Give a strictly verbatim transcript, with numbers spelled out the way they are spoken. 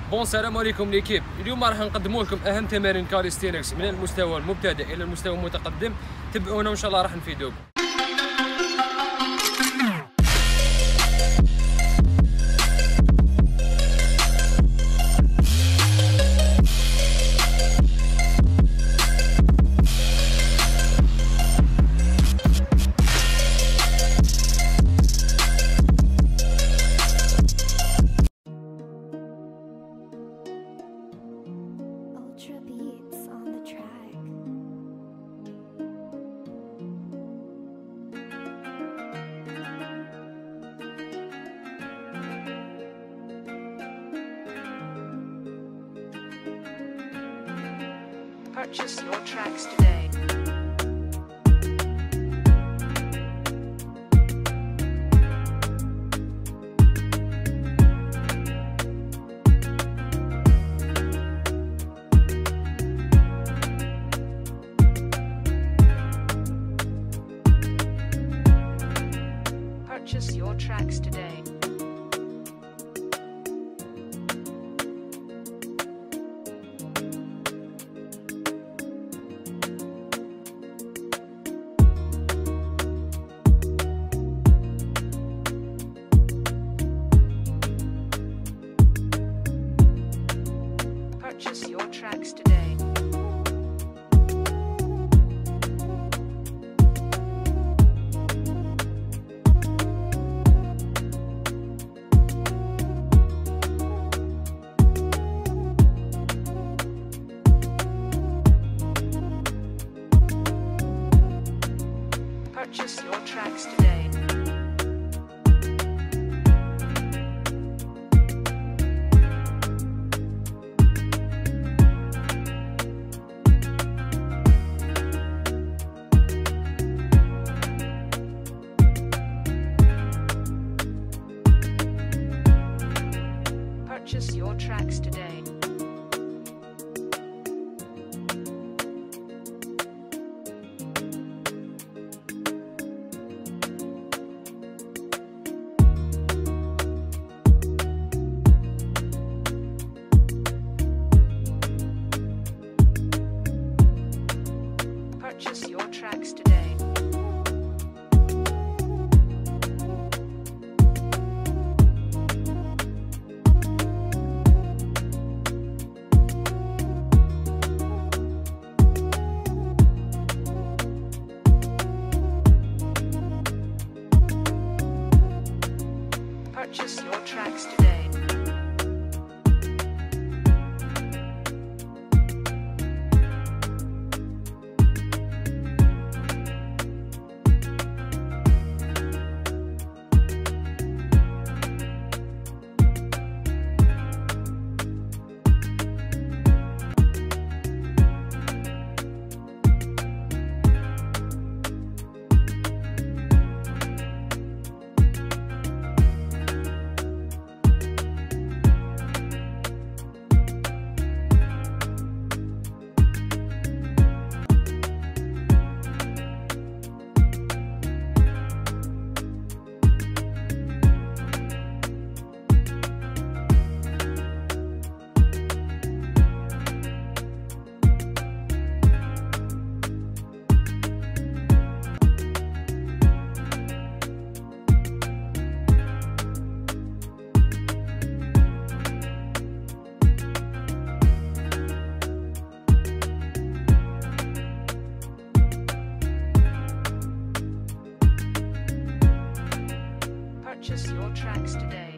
بون السلام عليكم ليكيب. اليوم راح نقدموا لكم اهم تمارين كاليستينكس من المستوى المبتدئ الى المستوى المتقدم. تبعونا وان شاء الله راح نفيدوكم. Beats on the track. Purchase your tracks today. Purchase your tracks today. Purchase your tracks today. Purchase your tracks today. Purchase your tracks today. Purchase your tracks today. Purchase your tracks today. Purchase your tracks today.